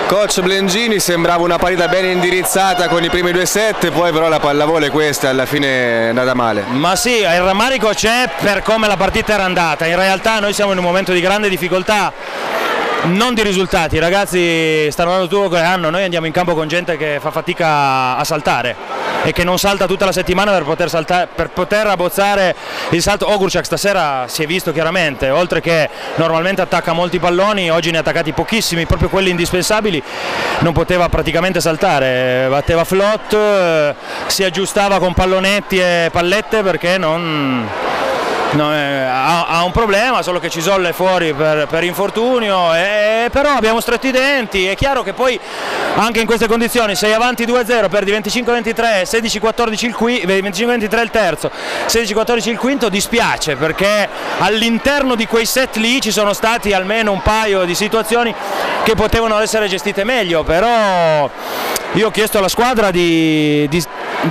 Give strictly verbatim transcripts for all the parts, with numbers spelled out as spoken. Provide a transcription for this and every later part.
Coach Blengini, sembrava una partita ben indirizzata con i primi due set, poi però la pallavolo è questa, alla fine è andata male. Ma sì, il rammarico c'è per come la partita era andata, in realtà noi siamo in un momento di grande difficoltà, non di risultati, i ragazzi stanno dando tutto quello che hanno, noi andiamo in campo con gente che fa fatica a saltare e che non salta tutta la settimana per poter, saltare, per poter abbozzare il salto. Ogurchak stasera si è visto chiaramente, oltre che normalmente attacca molti palloni, oggi ne ha attaccati pochissimi, proprio quelli indispensabili, non poteva praticamente saltare, batteva flot, si aggiustava con pallonetti e pallette perché non... No, eh, ha, ha un problema, solo che Cisolla è fuori per, per infortunio, e, però abbiamo stretto i denti. È chiaro che poi anche in queste condizioni sei avanti due a zero, perdi venticinque a ventitré, sedici a quattordici il qui, venticinque a ventitré il terzo, sedici a quattordici il quinto, dispiace perché all'interno di quei set lì ci sono stati almeno un paio di situazioni che potevano essere gestite meglio, però io ho chiesto alla squadra di, di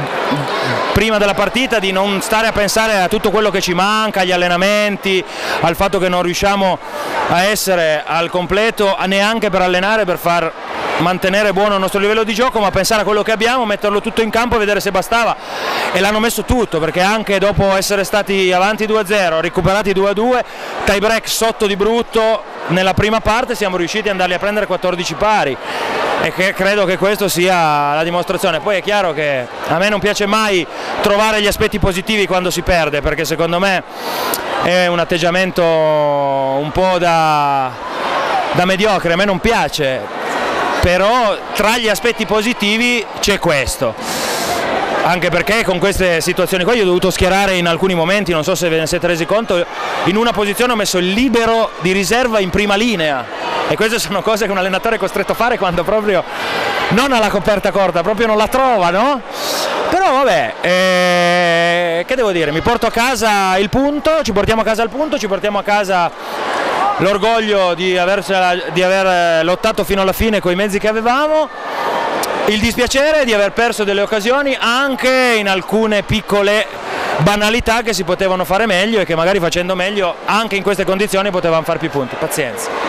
prima della partita di non stare a pensare a tutto quello che ci manca, agli allenamenti, al fatto che non riusciamo a essere al completo neanche per allenare, per far mantenere buono il nostro livello di gioco, ma pensare a quello che abbiamo, metterlo tutto in campo e vedere se bastava, e l'hanno messo tutto, perché anche dopo essere stati avanti due a zero, recuperati due a due, tie break sotto di brutto nella prima parte, siamo riusciti ad andarli a prendere quattordici pari, e che credo che questo sia la dimostrazione. Poi è chiaro che a me non piace mai trovare gli aspetti positivi quando si perde, perché secondo me è un atteggiamento un po' da, da mediocre, a me non piace, però tra gli aspetti positivi c'è questo, anche perché con queste situazioni qua io ho dovuto schierare in alcuni momenti, non so se ve ne siete resi conto, in una posizione ho messo il libero di riserva in prima linea, e queste sono cose che un allenatore è costretto a fare quando proprio non ha la coperta corta, proprio non la trova, no? Però vabbè, eh, che devo dire, mi porto a casa il punto, ci portiamo a casa il punto, ci portiamo a casa l'orgoglio di, di aver lottato fino alla fine con i mezzi che avevamo, il dispiacere di aver perso delle occasioni anche in alcune piccole banalità che si potevano fare meglio e che magari facendo meglio anche in queste condizioni potevamo fare più punti. Pazienza.